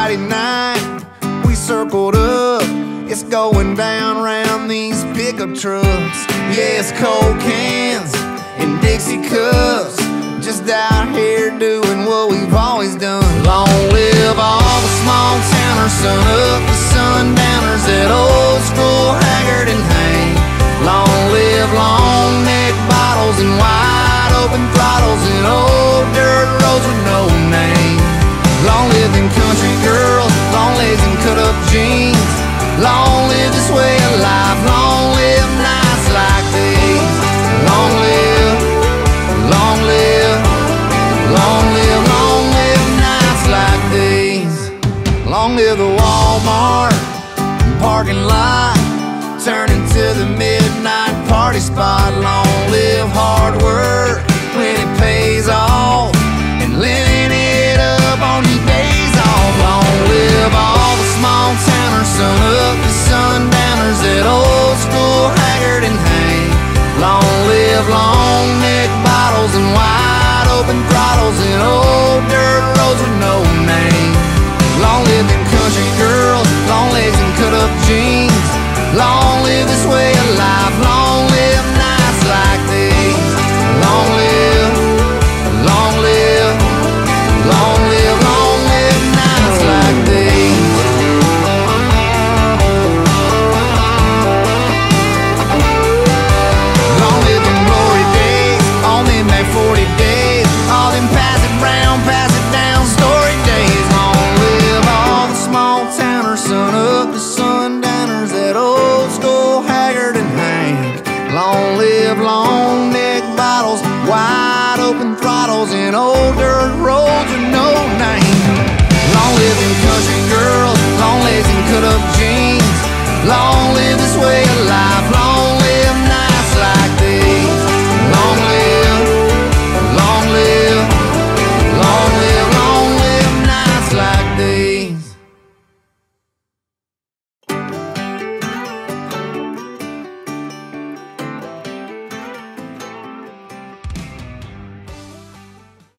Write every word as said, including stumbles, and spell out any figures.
Friday night, we circled up. It's going down round these pickup trucks. Yeah, it's cold cans and Dixie cups, just out here doing what we've always done. Long live all the small towners, sun up to sundowners, that old school Haggard and Hank. Long live long neck bottles and wide open throttles and old dirt roads with no name. Long live them country girls, long legs and cut up jeans. Long live this way of life, long live nights like these. Long live, long live, long live, long live nights like these. Long live the Walmart parking lot, turn into the midnight party spot. Long live hard work when it pays off, and living it up on your days off. Long live all the small towners, sun up to sundowners, that old school Haggard and Hank. Long live long neck bottles and wide open throttles and old dirt roads with no name. Long live them country girls, long legs and cut up jeans. Long live this way of life, long live nights like these. Long live, long live, long live, long live nights like these. Long live them glory days, on them back forty days, all them pass it round, pass it down story days. Long live all the small towners, sun up to sundowners, that old school Haggard and Hank. Long live long neck bottles, wide open throttles, and old dirt roads with no name. Long live them country girls, long legs and cut up jeans. Long live this way of life,